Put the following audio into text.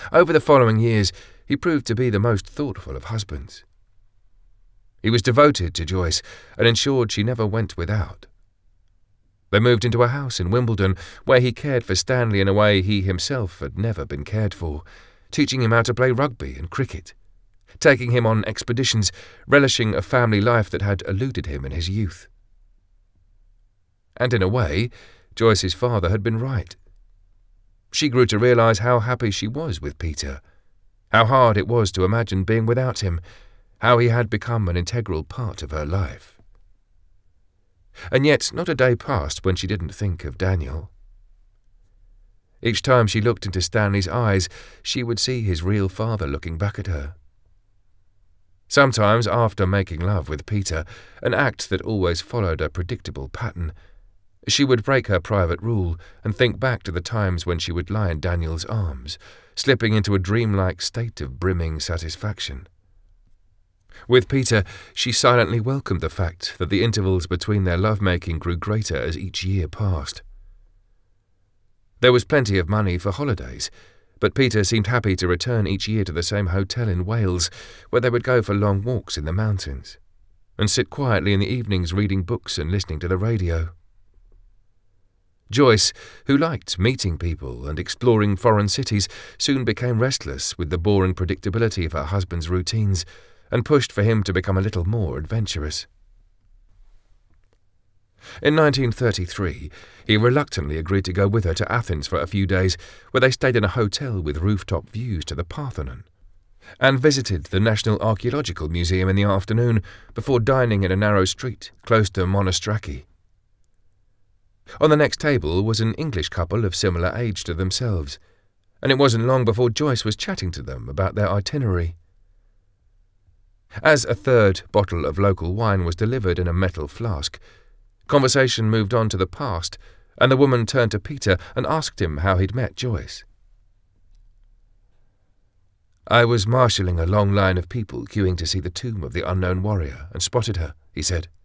Over the following years, he proved to be the most thoughtful of husbands. He was devoted to Joyce and ensured she never went without. They moved into a house in Wimbledon where he cared for Stanley in a way he himself had never been cared for, teaching him how to play rugby and cricket, taking him on expeditions, relishing a family life that had eluded him in his youth. And in a way, Joyce's father had been right. She grew to realise how happy she was with Peter, how hard it was to imagine being without him, how he had become an integral part of her life. And yet not a day passed when she didn't think of Daniel. Each time she looked into Stanley's eyes, she would see his real father looking back at her. Sometimes, after making love with Peter, an act that always followed a predictable pattern, she would break her private rule and think back to the times when she would lie in Daniel's arms, slipping into a dreamlike state of brimming satisfaction. With Peter, she silently welcomed the fact that the intervals between their lovemaking grew greater as each year passed. There was plenty of money for holidays, but Peter seemed happy to return each year to the same hotel in Wales, where they would go for long walks in the mountains, and sit quietly in the evenings reading books and listening to the radio. Joyce, who liked meeting people and exploring foreign cities, soon became restless with the boring predictability of her husband's routines, and pushed for him to become a little more adventurous. In 1933, he reluctantly agreed to go with her to Athens for a few days, where they stayed in a hotel with rooftop views to the Parthenon, and visited the National Archaeological Museum in the afternoon before dining in a narrow street close to Monostraki. On the next table was an English couple of similar age to themselves, and it wasn't long before Joyce was chatting to them about their itinerary. As a third bottle of local wine was delivered in a metal flask, conversation moved on to the past, and the woman turned to Peter and asked him how he'd met Joyce. "I was marshalling a long line of people queuing to see the tomb of the unknown warrior and spotted her," he said.